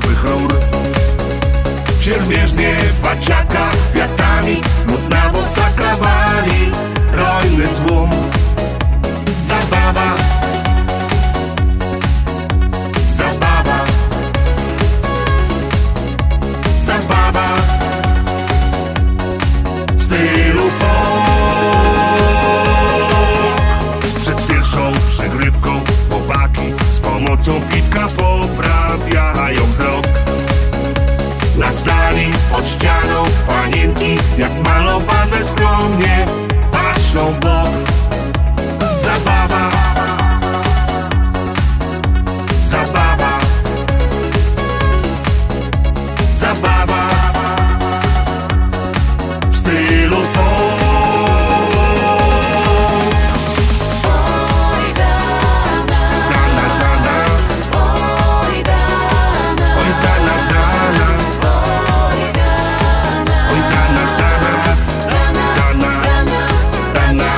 nowych rur. Siermierznie waciaka kwiatami, lud na bosaka wali, rojny tłum. Zabawa, zabawa, zabawa w stylu folk. Przed pierwszą przegrywką chłopaki z pomocą piwka poprawiają wzrok. Na sali pod ścianą panienki, jak malowane skromnie, patrzą w bok. Zabawa, zabawa, zabawa w stylu folk. Oj dana, Dana, dana, oj dana, oj dana, dana, oj dana, oj dana, dana, dana, dana, dana,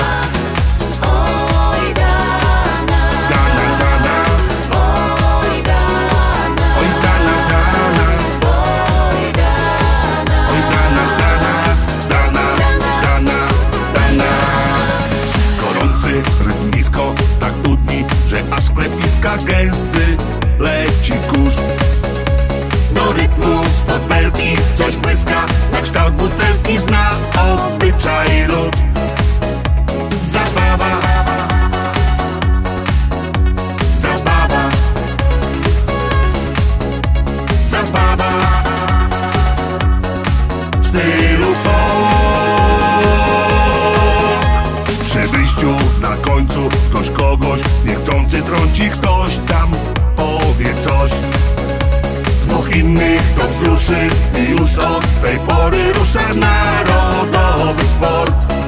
oj dana, dana, dana, oj dana, oj dana, dana, oj dana, oj dana, dana, dana, dana. Gorący rytm nisko tak dudni, że aż sklepiska gęsty leci kurz. Do rytmu spod belki coś błyska, na kształt butelki zna obyczaj lud. Zabawa, zabawa, zabawa w stylu folk. Przy wyjściu na końcu ktoś kogoś niechcący trąci, ktoś tam powie coś. Dwóch innych to wzruszy i już od tej pory rusza narodowy sport.